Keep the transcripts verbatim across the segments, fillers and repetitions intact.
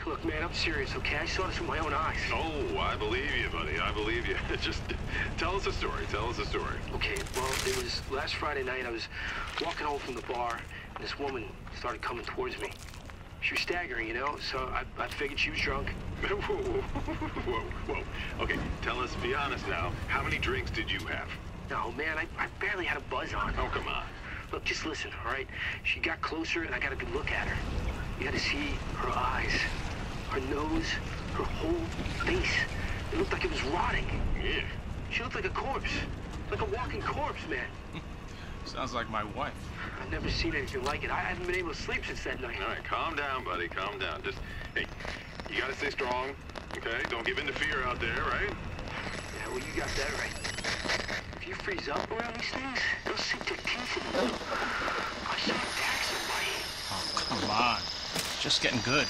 Look, man, I'm serious, okay? I saw this with my own eyes. Oh, I believe you, buddy. I believe you. Just tell us a story. Tell us a story. Okay, well, it was last Friday night. I was walking home from the bar, and this woman started coming towards me. She was staggering, you know, so I, I figured she was drunk. Whoa, whoa, whoa, whoa. Okay, tell us, be honest now. How many drinks did you have? No, man, I, I barely had a buzz on. Oh, come on. Look, just listen, all right? She got closer, and I got a good look at her. You had to see her eyes, her nose, her whole face. It looked like it was rotting. Yeah. She looked like a corpse. Like a walking corpse, man. Sounds like my wife. I've never seen anything like it. I haven't been able to sleep since that night. All right, calm down, buddy. Calm down. Just, hey, you gotta stay strong, okay? Don't give in to fear out there, right? Yeah, well, you got that right. If you freeze up around these things, they'll sink their teeth in you. I should attack somebody. Oh, come on. It's just getting good.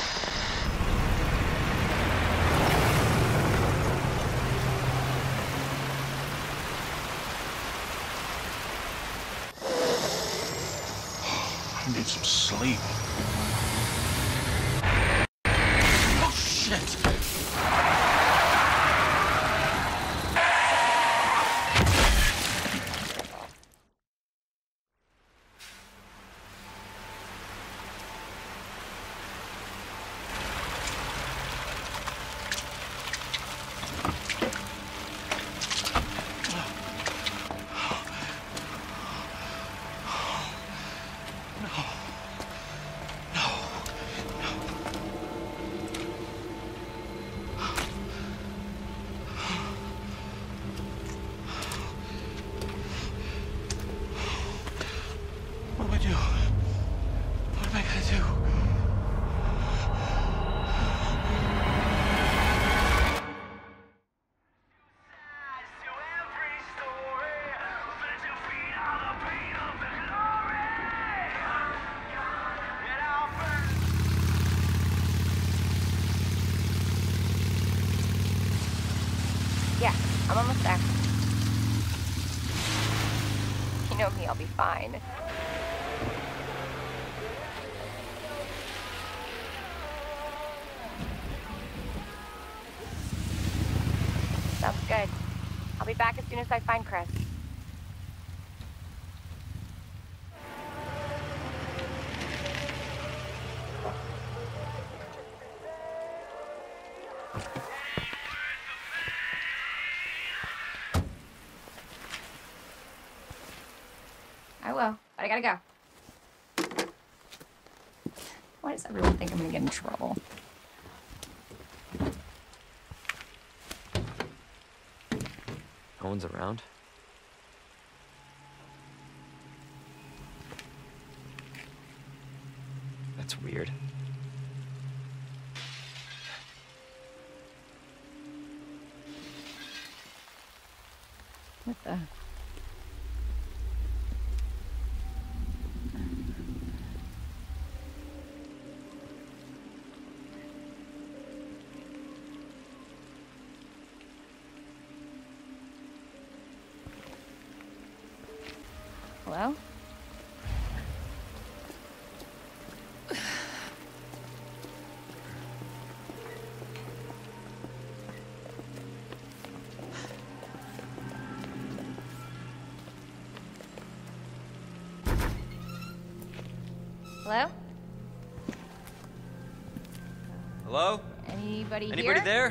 I need some sleep. Oh, shit! What do I do? What am I gonna do? Yeah, I'm almost there. You know me, I'll be fine. Sounds good. I'll be back as soon as I find Chris. I will, but I gotta go. Why does everyone think I'm gonna get in trouble? No one's around. That's weird. What the? Hello? Hello? Hello? Anybody, Anybody here? there?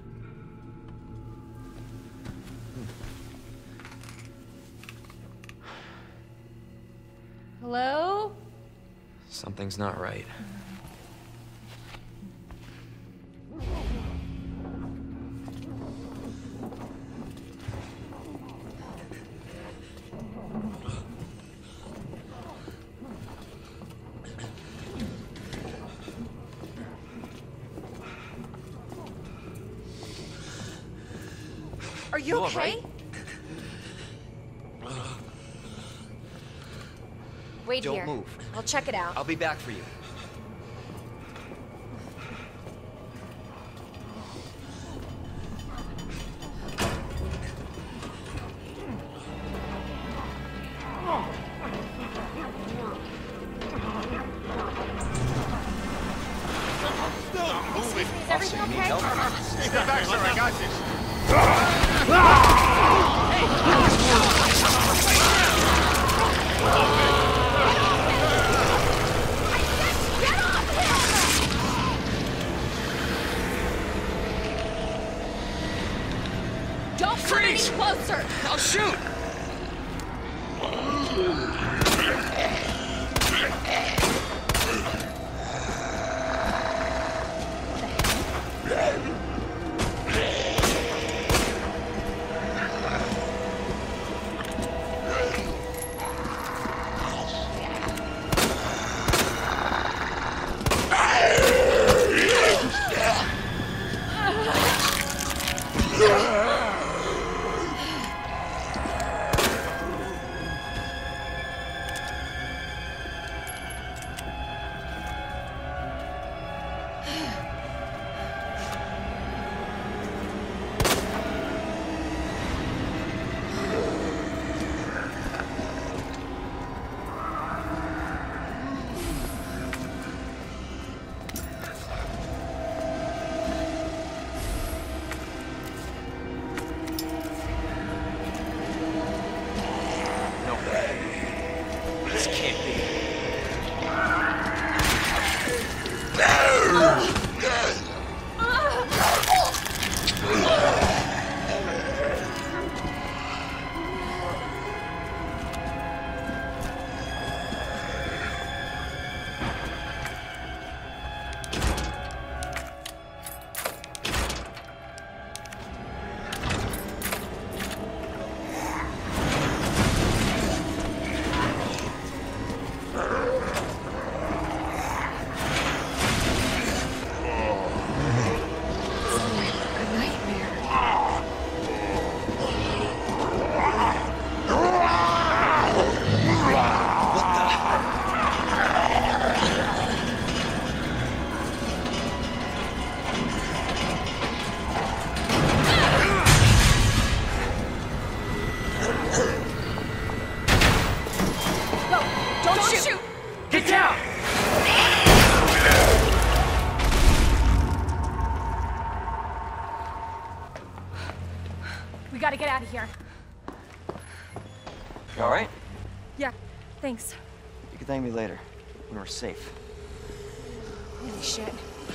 Hello? Something's not right. Are you You all okay? right? Wait Don't here. move. I'll check it out. I'll be back for you. No! moving. Is everything okay? Step back, sir. I got this. Don't come any closer! I'll shoot. This can't be. Get down! We gotta get out of here. You alright? Yeah, thanks. You can thank me later, when we're safe. Holy shit.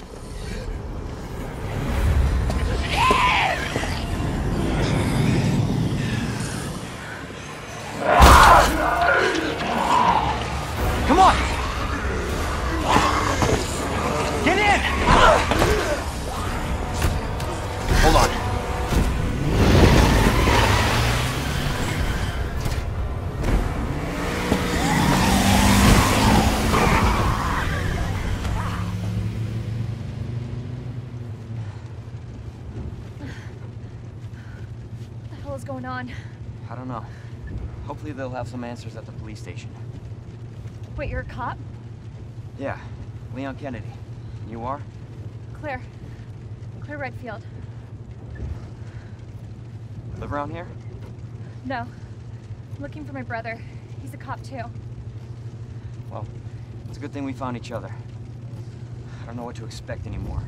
Come on! Get in! Hold on. What the hell is going on? I don't know. Hopefully they'll have some answers at the police station. Wait, you're a cop? Yeah, Leon Kennedy. You are? Claire. Claire Redfield. Live around here? No. I'm looking for my brother. He's a cop too. Well, it's a good thing we found each other. I don't know what to expect anymore.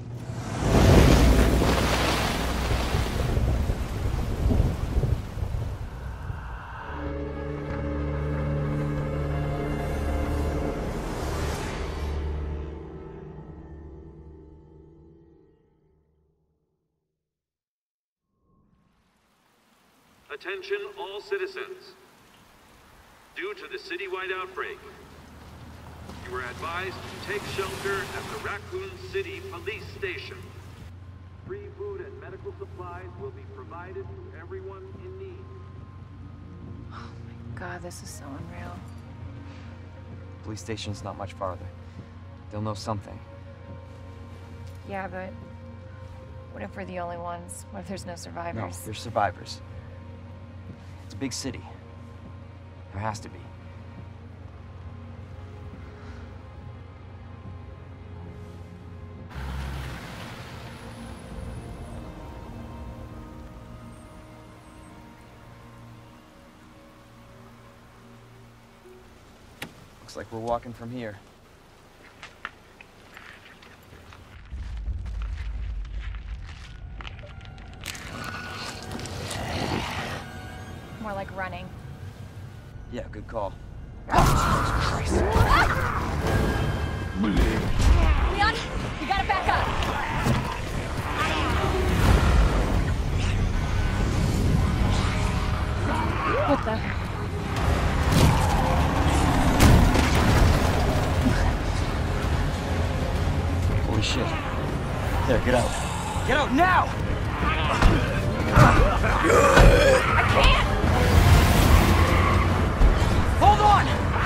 Attention all citizens. Due to the citywide outbreak, you are advised to take shelter at the Raccoon City Police Station. Free food and medical supplies will be provided to everyone in need. Oh my god, this is so unreal. Police station's not much farther. They'll know something. Yeah, but what if we're the only ones? What if there's no No, survivors? there's survivors. It's a big city. There has to be. Looks like we're walking from here. Yeah, good call. Leon, you gotta back up. What the? Holy shit. There, get out. Get out now! I can't! Hold on!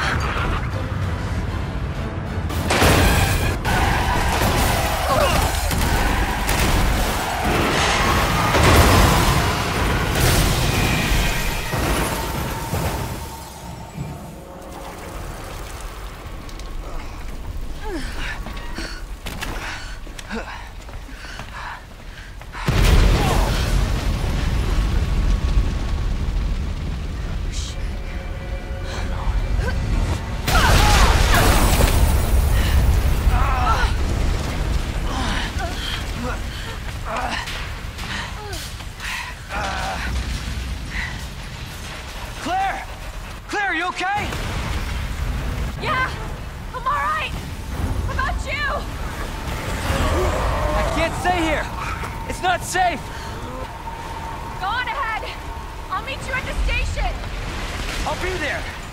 Claire! Claire, you okay? Yeah, I'm all right. What about you? I can't stay here. It's not safe. Go on ahead. I'll meet you at the station. I'll be there.